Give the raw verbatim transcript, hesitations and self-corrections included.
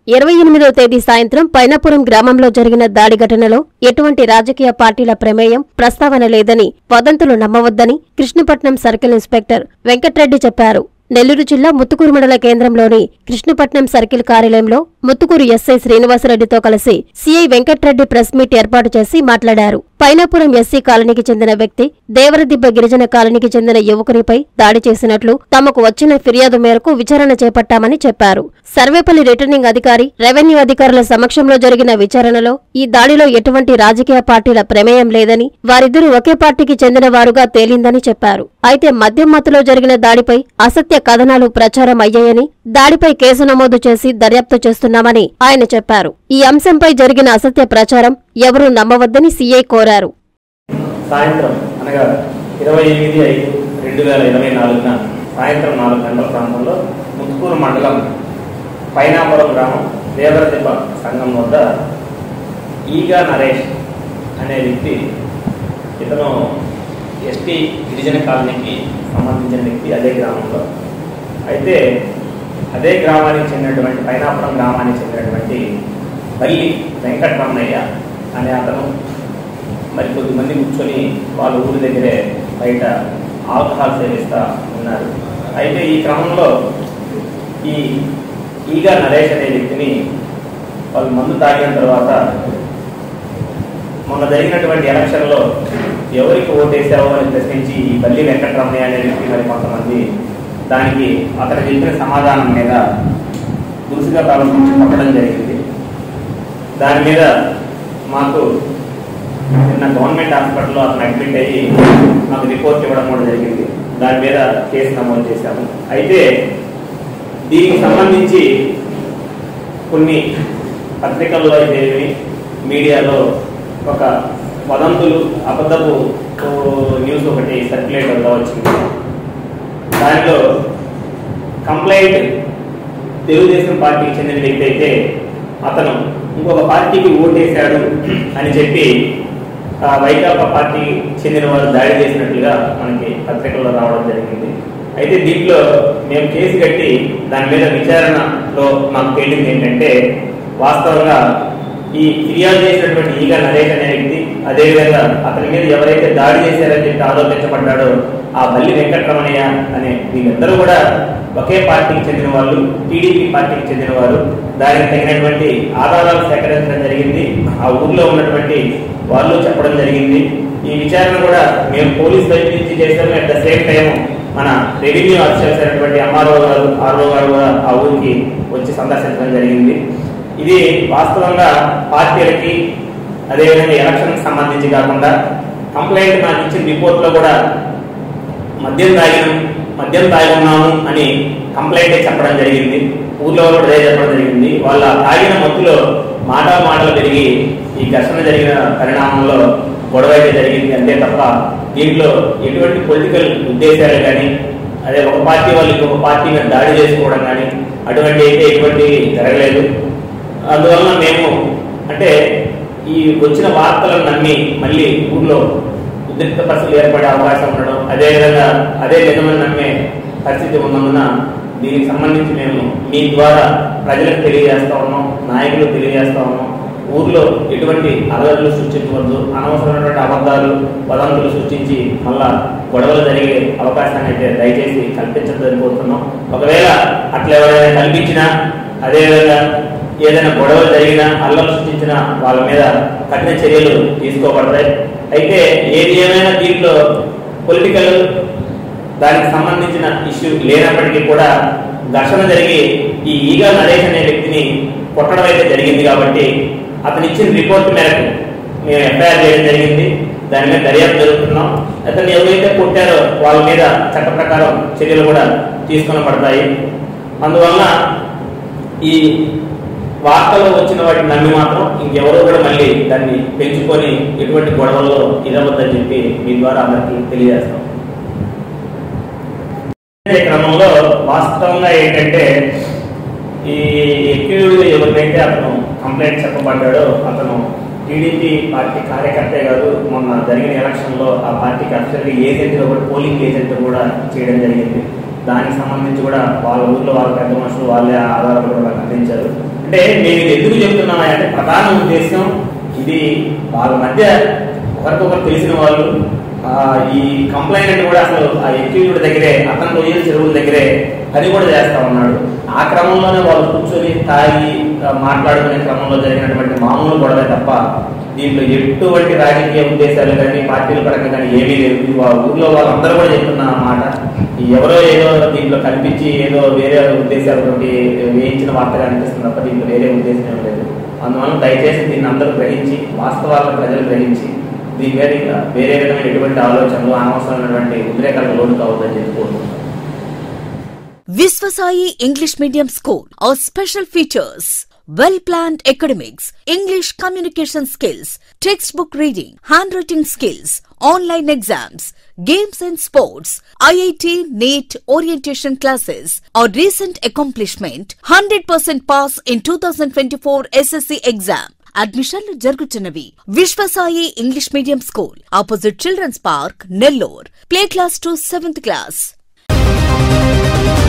ఇరవై ఎనిమిదవ తేదీ సాయంత్రం పైనాపురం గ్రామంలో జరిగిన దాడి ఘటనలో ఎటువంటి రాజకీయ పార్టీల ప్రమేయం ప్రస్తావన లేదని, వదంతులు నమ్మవద్దని కృష్ణపట్నం సర్కిల్ ఇన్స్పెక్టర్ వెంకట్రెడ్డి చెప్పారు. నెల్లూరు జిల్లా ముత్తుకూరు మండల కేంద్రంలోని కృష్ణపట్నం సర్కిల్ కార్యాలయంలో ముత్తుకూరు ఎస్ఐ శ్రీనివాసరెడ్డితో కలిసి సీఐ వెంకట్రెడ్డి ప్రెస్ మీట్ ఏర్పాటు చేసి మాట్లాడారు. పైనాపురం ఎస్సీ కాలనీకి చెందిన వ్యక్తి దేవరదిబ్బ గిరిజన కాలనీకి చెందిన యువకునిపై దాడి చేసినట్లు తమకు వచ్చిన ఫిర్యాదు మేరకు విచారణ చేపట్టామని చెప్పారు. సర్వేపల్లి రిటర్నింగ్ అధికారి, రెవెన్యూ అధికారుల సమక్షంలో జరిగిన విచారణలో ఈ దాడిలో ఎటువంటి రాజకీయ పార్టీల ప్రమేయం లేదని, వారిద్దరూ ఒకే పార్టీకి చెందిన వారుగా తేలిందని చెప్పారు. అయితే మద్యం మత్తులో జరిగిన దాడిపై అసత్య కథనాలు ప్రచారం అయ్యాయని, దాడిపై కేసు నమోదు చేసి దర్యాప్తు చేస్తున్నామని ఆయన చెప్పారు. ఈ అంశంపై జరిగిన అసత్య ప్రచారం ఎవరూ నమ్మవద్దని సీఐ కోరారు. సాయంత్రం అనగా ఇరవై ఎనిమిది ఐదు రెండు వేల ఇరవై నాలుగున సాయంత్రం నాలుగు గంటల ప్రాంతంలో ముత్తుకూరు మండలం పైనాపురం గ్రామం దేవరదిబ్బ సంఘం వద్ద ఈగా నరేష్ అనే వ్యక్తి, ఇతను ఎస్టీ గిరిజన కాలనీకి సంబంధించిన వ్యక్తి, అదే గ్రామంలో. అయితే అదే గ్రామానికి చెందినటువంటి పైనాపురం గ్రామానికి చెందినటువంటి బల్లి వెంకటరమణయ్య అనే అతను మరి కొద్దిమంది కూర్చొని వాళ్ళ ఊరి దగ్గరే బయట ఆల్కహాల్ సేవిస్తూ ఉన్నారు. అయితే ఈ క్రమంలో ఈ ఈగా నరేష్ అనే వ్యక్తిని వాళ్ళు మందు తాగిన తర్వాత మొన్న జరిగినటువంటి ఎలక్షన్లో ఎవరికి ఓటేసావో అని ప్రశ్నించి ఈ బల్లి వెంకటరమణయ్య అనే వ్యక్తి మరి కొంతమంది దానికి అతను చెప్పిన సమాధానం మీద దురుసుగా ప్రారంభించి కొట్టడం జరిగింది. దాని మీద మాకు నిన్న గవర్నమెంట్ హాస్పిటల్లో అతను అడ్మిట్ అయ్యి మాకు రిపోర్ట్ ఇవ్వడం కూడా జరిగింది. దాని మీద కేసు నమోదు చేశాము. అయితే దీనికి సంబంధించి కొన్ని పత్రికల్లో అయితే మీడియాలో ఒక వదంతులు, అబద్ధపు న్యూస్ ఒకటి సర్క్యులేట్ అవుతా వచ్చింది. దానిలో కంప్లైంట్ తెలుగుదేశం పార్టీకి చెందిన వ్యక్తి అయితే అతను ఇంకొక పార్టీకి ఓటేశాడు అని చెప్పి వైకాపా పార్టీకి చెందిన వారు దాడి చేసినట్లుగా మనకి పత్రికల్లో రావడం జరిగింది. అయితే దీంట్లో మేము కేసు కట్టి దాని మీద విచారణలో మాకు తేలింది ఏంటంటే, వాస్తవంగా ఈ ఫిర్యాదు చేసినటువంటి ఈగా నరేష్ అనే వ్యక్తి, అదేవిధంగా అతని మీద ఎవరైతే దాడి చేశారని చెప్పి ఆరోపించబడ్డాడో ఆ బల్లి వెంకటరమణయ్య అనే వీళ్ళందరూ కూడా ఒకే పార్టీకి చెందిన వాళ్ళు, టీడీపీ పార్టీకి చెందిన వారు. దానికి తగినటువంటి ఆధారాలు సేకరించడం జరిగింది. ఆ ఊర్లో ఉన్నటువంటి వాళ్ళు చెప్పడం జరిగింది. ఈ విచారణ కూడా మేము పోలీస్ వైపు నుంచి చేసాము. అట్ ద సేమ్ టైం మన రెవెన్యూ ఆఫీసర్స్ అయినటువంటి ఎంఆర్ఓ గారు, ఆర్ఓ గారు కూడా ఆ ఊరికి వచ్చి సందర్శించడం జరిగింది. ఇది వాస్తవంగా పార్టీలకి అదేవిధంగా ఎలక్షన్కి సంబంధించి కాకుండా కంప్లైంట్ నాకు ఇచ్చిన రిపోర్ట్లో కూడా మద్యం తాగిన మద్యం తాగి ఉన్నాము అని కంప్లైంట్ చెప్పడం జరిగింది. ఊర్లో కూడా అదే చెప్పడం జరిగింది. వాళ్ళ తాగిన మత్తులో మాట మాటలు పెరిగి ఈ ఘర్షణ జరిగిన పరిణామంలో గొడవ అయితే జరిగింది అంతే తప్ప దీంట్లో ఎటువంటి పొలిటికల్ ఉద్దేశాలు కానీ, అదే ఒక పార్టీ వాళ్ళు ఇంకొక పార్టీ మీద దాడి చేసుకోవడం కానీ అటువంటి అయితే ఎటువంటి జరగలేదు. అందువలన మేము అంటే ఈ వచ్చిన వార్తలను నమ్మి మళ్ళీ ఊర్లో ఉద్రిక్త పరిస్థితులు ఏర్పడే అవకాశం ఉండడం, అదేవిధంగా అదే నిజమని నమ్మే పరిస్థితి ఉన్నందున దీనికి సంబంధించి మేము మీ ద్వారా ప్రజలకు తెలియజేస్తా ఉన్నాం, నాయకులు తెలియజేస్తా ఉన్నాం. ఊర్లో ఎటువంటి అలజడులు సృష్టించవద్దు, అనవసరమైనటువంటి అబద్ధాలు, వదంతులు సృష్టించి మళ్ళా గొడవలు జరిగే అవకాశాన్ని అయితే దయచేసి కల్పించదని కోరుతున్నాం. ఒకవేళ అట్లా ఎవరైనా కల్పించినా, అదేవిధంగా ఏదైనా గొడవలు జరిగినా, అల్లలు సృష్టించినా వాళ్ళ మీద కఠిన చర్యలు తీసుకోబడతాయి. అయితే ఏది ఏమైనా దీంట్లో పొలిటికల్ దానికి సంబంధించిన ఇష్యూ లేనప్పటికీ కూడా ఘర్షణ జరిగి ఈ ఈగా నరేష్ అనే వ్యక్తిని కొట్టడం అయితే జరిగింది. కాబట్టి అతను ఇచ్చిన రిపోర్ట్ మేరకు మేము ఎఫ్ఐఆర్ చేయడం జరిగింది. దాని మీద దర్యాప్తు జరుగుతున్నాం. అతను ఎవరైతే కొట్టారో వాళ్ళ మీద చట్ట ప్రకారం చర్యలు కూడా తీసుకుని పడతాయి. అందువల్ల ఈ వార్తలో వచ్చిన వాటిని నమ్మి మాత్రం ఇంకెవరో కూడా మళ్ళీ దాన్ని పెంచుకొని ఎటువంటి గొడవల్లో ఇదవద్దని చెప్పి మీ ద్వారా అందరికీ తెలియజేస్తాం. క్రమంలో వాస్తవంగా ఏంటంటే ఈ ఎక్యూజ్డ్ ఎవరికైతే అతను కంప్లైంట్ చెప్పబడ్డాడో అతను టీడీపీ పార్టీ కార్యకర్తే కాదు, మొన్న జరిగిన ఎలక్షన్లో ఆ పార్టీకి అఫీషియల్గా ఏజెంట్గా కూడా పోలింగ్ ఏజెంట్ కూడా చేయడం జరిగింది. దానికి సంబంధించి కూడా వాళ్ళ ఊర్లో వాళ్ళ పెద్ద మనుషులు వాళ్ళే ఆధారాలు కూడా అందించారు. అంటే మేము ఇది ఎందుకు చెప్తున్నామా అంటే ప్రధాన ఉద్దేశం ఇది వాళ్ళ మధ్య ఒకరికొకరు తెలిసిన వాళ్ళు ఈ కంప్లైంట్ కూడా అసలు ఆ ఎక్యూజ్డ్ దగ్గరే అతను రొయ్యల చెరువుల దగ్గరే అది కూడా చేస్తా ఉన్నాడు. ఆ క్రమంలోనే వాళ్ళు కూర్చొని తాగి మాట్లాడుకునే క్రమంలో జరిగినటువంటి మామూలు గొడవే తప్ప దీంట్లో ఎటువంటి రాజకీయ ఉద్దేశాలు కానీ పార్టీల పరంగా కానీ ఏమీ లేదు. ఊర్లో వాళ్ళందరూ కూడా చెప్తున్న మాట ఎవరో ఏదో దీంట్లో కల్పించి ఏదో వేరే ఉద్దేశాలతోటి వేయించిన వార్తగా అనిపిస్తుంది తప్ప దీంట్లో వేరే ఉద్దేశం ఏం లేదు. అందువల్ల దయచేసి దీన్ని అందరూ గ్రహించి వాస్తవాలను ప్రజలు గ్రహించి దీని మీద వేరే విధమైన ఎటువంటి ఆలోచనలు అనవసరమైనటువంటి ఉద్రేకాలకు లోటు కావద్దని చెప్పుకోవచ్చు. Visvasai English Medium School. Our special features: well-planned academics, English communication skills, textbook reading, handwriting skills, online exams, games and sports, I I T, NEET, orientation classes. Our recent accomplishment: one hundred percent pass in twenty twenty-four S S C exam. అడ్మిషన్లు జరుగుతున్నవి. Vishwasai English medium school, opposite children's park, Nellore. Play class to seventh class.